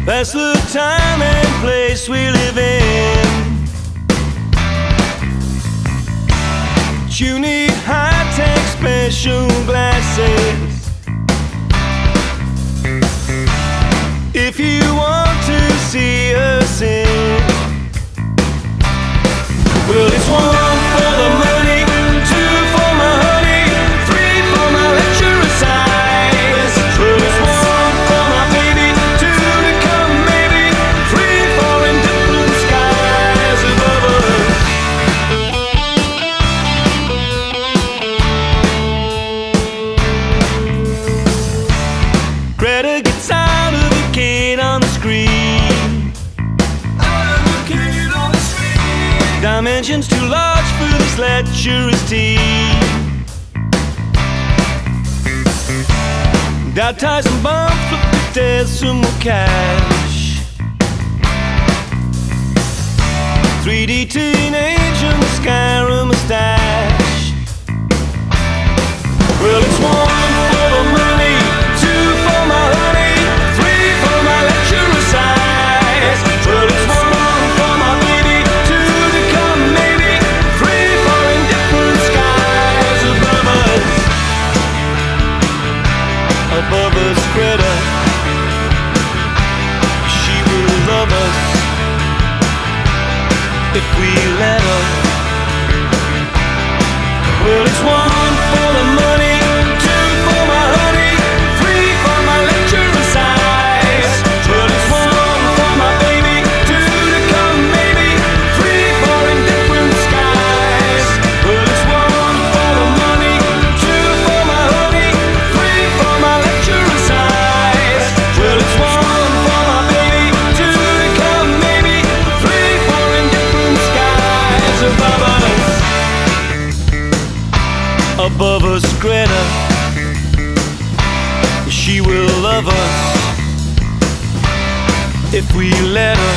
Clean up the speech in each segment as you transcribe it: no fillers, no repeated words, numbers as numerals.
That's the time and place we live in. But you need high-tech special glasses if you want to see us sing. Well, it's 1 for the money, 2 for my honey, 3 for my lecturer's eyes. Well, it's 1 for my baby, 2 to come maybe, 3 for indifferent skies above us. Greta gets out of the gate on the screen. Dimensions too large for this lecturer's team. Dot ties and bumps with the decimal cash. 3D teenage and the Skyrim mustache. Well, it's 1 for the money, 2 for my honey, 3 for my lecturer's eyes. Well, it's 1 for my baby, 2 to come maybe, 3 for indifferent skies above us. Above us, Greta, she will love us if we let her. Well, it's 1 for the money, 2 for my honey, 3 for my lecturer's eyes. Well, it's 1 for my baby, 2 to come maybe, 3 for indifferent skies. Well, it's 1 for the money, 2 for my honey, 3 for my lecturer's eyes. Well, it's 1 for my baby, 2 to come maybe, 3 for indifferent skies above us. Above us, Greta, she will love us if we let her.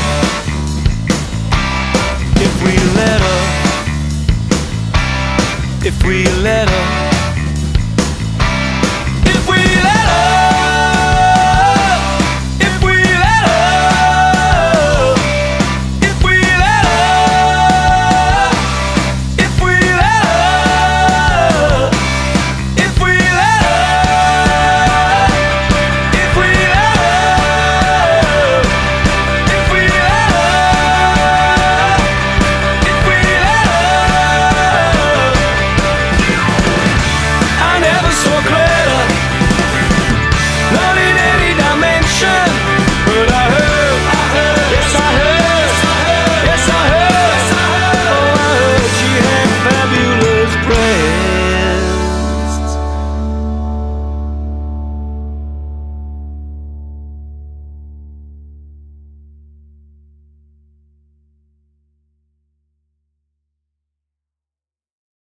If we let her. If we let her.